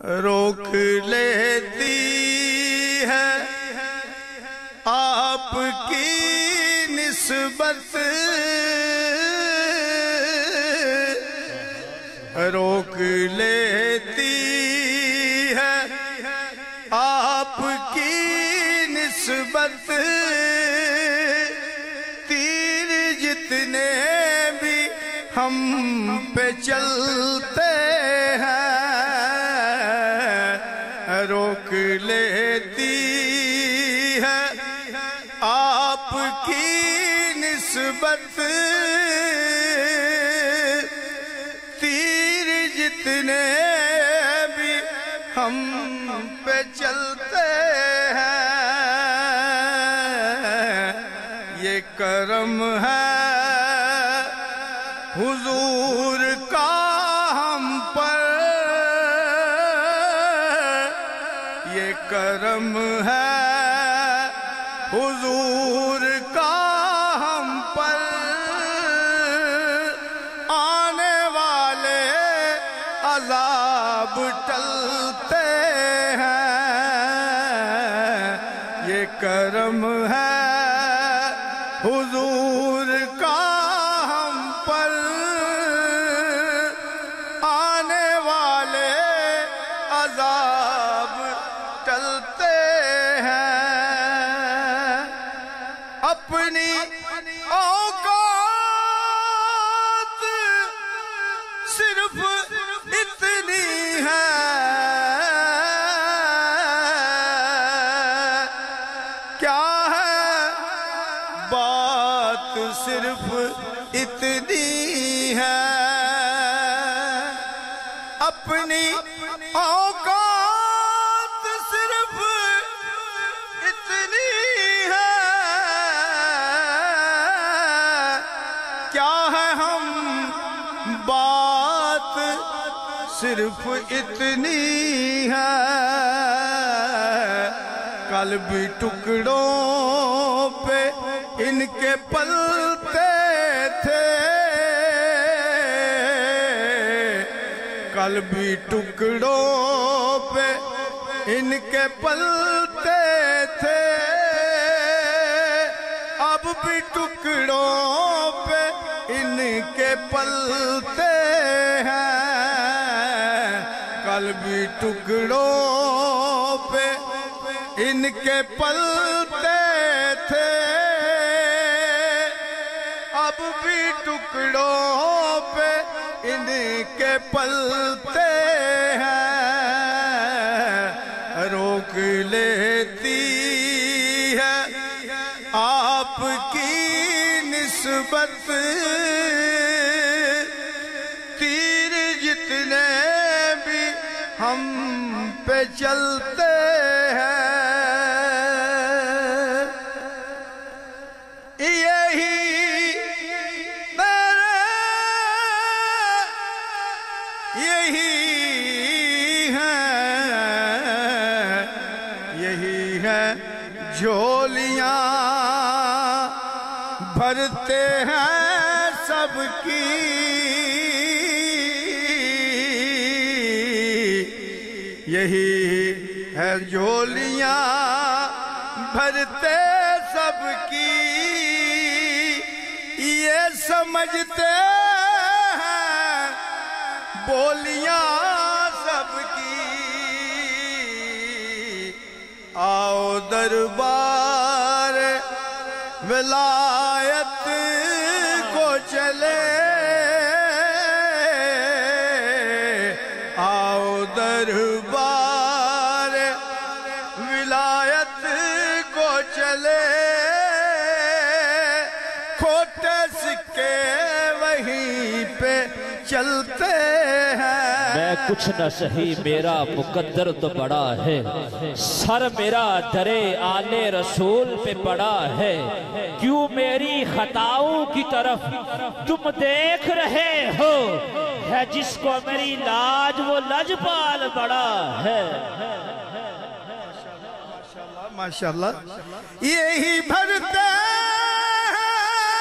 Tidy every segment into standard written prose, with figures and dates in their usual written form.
روک لیتی ہے آپ کی نسبت، روک لیتی ہے آپ کی نسبت، تیر جتنے بھی ہم پہ چلتے ہیں، روک لیتی ہے آپ کی نسبت، تیر جتنے بھی ہم پہ چلتے ہیں، یہ کرم ہے حضور کا ہم پر، یہ کرم ہے حضور کا ہم پر، آنے والے عذاب ٹلتے ہیں، یہ کرم ہے حضور کا ہم پر، آنے والے عذاب ٹلتے ہیں، اپنی اوقات صرف اتنی ہے، کیا ہے بات صرف اتنی ہے، اپنی اوقات صرف اتنی ہے، کیا ہے ہم بات صرف اتنی ہے، قلب ٹکڑوں پہ ان کے پلتے تھے، قلبی ٹکڑوں پہ ان کے پلتے تھے، اب بھی ٹکڑوں پہ ان کے پلتے ہیں، قلبی ٹکڑوں پہ ان کے پلتے تھے، اب بھی ٹکڑوں پہ ان کے پلتے ہیں، روک لیتی ہے آپ کی نسبت، تیر جتنے بھی ہم پہ چلتے ہیں، یہی ہے جھولیاں بھرتے ہیں سب کی، یہی ہے جھولیاں بھرتے سب کی، یہ سمجھتے ہیں بولیاں سب کی، آؤ دربار ولایت کو چلے، آؤ دربار ولایت کو چلے، کھوٹے سکے وہیں پہ چلتے ہیں، میں کچھ نہ سہی میرا مقدر تو بڑا ہے، سر میرا درے آل رسول پہ پڑا ہے، کیوں میری خطاؤں کی طرف تم دیکھ رہے ہو، ہے جس کو میری لاج وہ لجپال بڑا ہے، ماشاءاللہ یہی بھرتے ہیں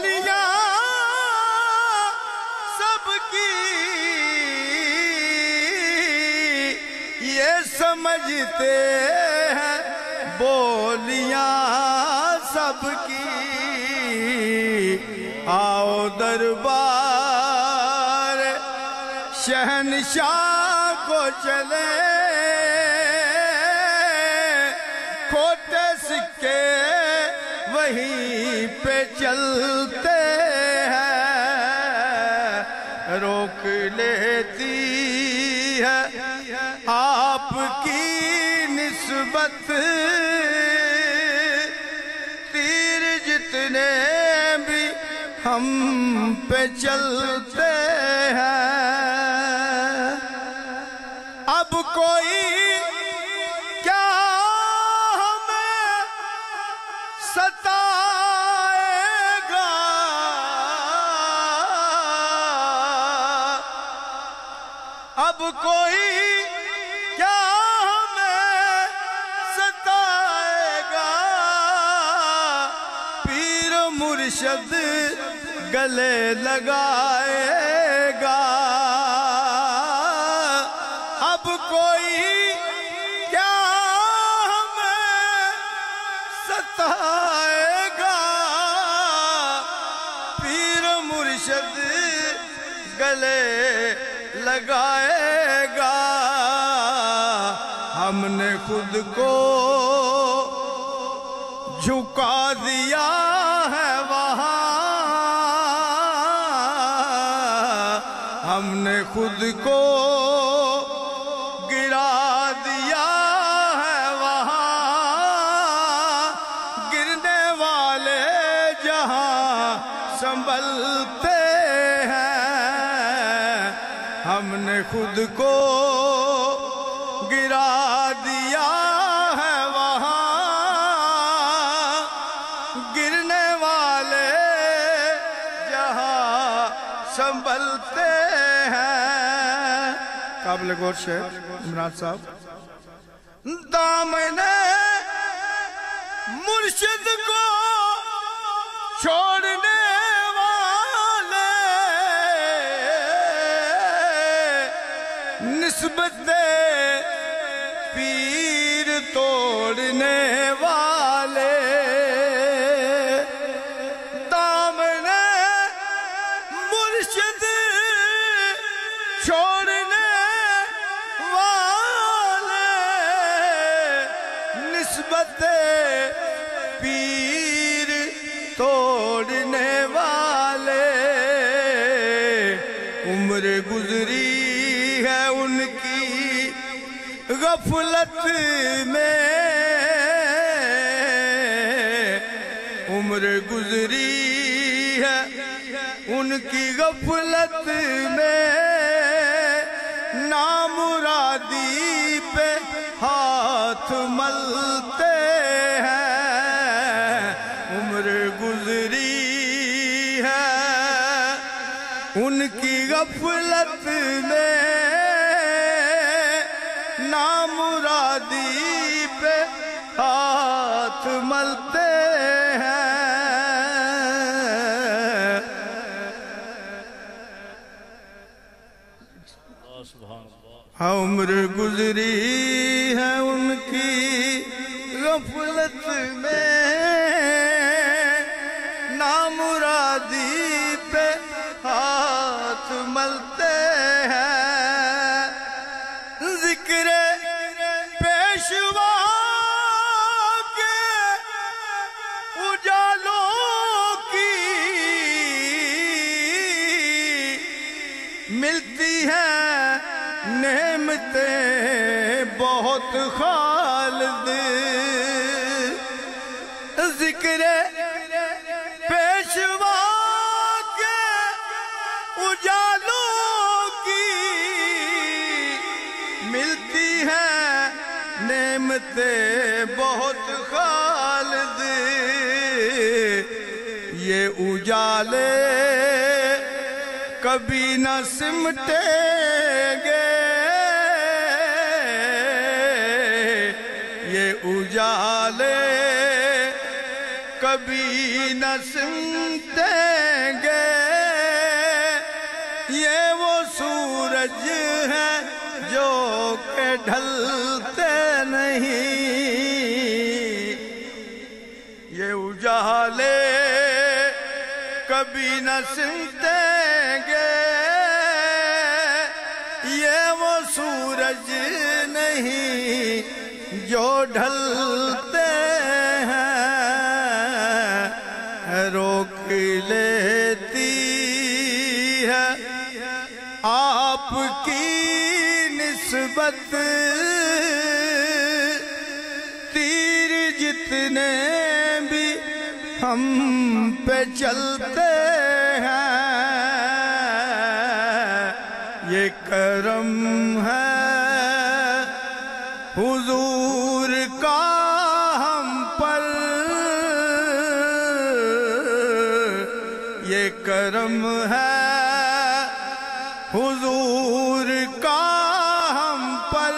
جھولیاں سب کی، سمجھتے ہیں بولیاں سب کی، آؤ دربار شہنشاہ کو چلے، کھوٹے سکے وہیں پہ چلتے ہیں، روک لیتی ہے آپ کی نسبت، تیر جتنے بھی ہم پہ چلتے ہیں، اب کوئی کیا ہمیں ستائے گا، اب کوئی کیا ہمیں ستائے گا، پیر مرشد گلے لگائے گا، اب کوئی کیا ہمیں ستائے گا، پیر مرشد گلے لگائے گا، ہم نے خود کو جھکا دیا ہے وہاں، ہم نے خود کو گرا دیا ہے وہاں، گرنے والے جہاں سنبھلتے ہیں، ہم نے خود کو گرا دیا ہے وہاں، گرنے والے جہاں سنبھلتے ہیں۔ قابل غور شیخ عمران صاحب، دامن مرشد کو چھوڑنے والے، نسبت پیر توڑنے والے، دامن مرشد چھوڑنے والے، نسبت پیر توڑنے والے، عمر گزری ہے ان کی غفلت میں، عمر گزری ہے ان کی غفلت میں، نامرادی پہ ہاتھ ملتے ہیں، عمر گزری ہے ان کی غفلت میں، نامرادی پہ ہاتھ ملتے ہیں۔ عمر گزری ہے ان کی غفلت میں، نامرادی پہ ہاتھ ملتے ہیں، ذکر پیشوا کے اجالوں کی ملتی ہیں نعمتیں بہت خالد، ذکر پیشوا کے اجالوں کی ملتی ہیں نعمتیں بہت خالد، یہ اجالے کبھی نہ سمٹیں گے، یہ اجالے کبھی نہ سمٹیں گے، یہ وہ سورج ہیں جو کہ ڈھلتے نہیں، یہ اجالے کبھی نہ سمٹیں گے، یہ وہ سورج نہیں جو ڈھلتے ہیں، روک لیتی ہے آپ کی نسبت تیر جتنے بھی ہم پہ چلتے ہیں، یہ کرم ہے حضور کا ہم پر، یہ کرم ہے حضور کا ہم پر،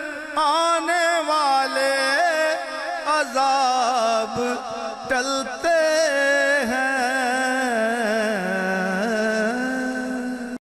آنے والے عذاب ٹلتے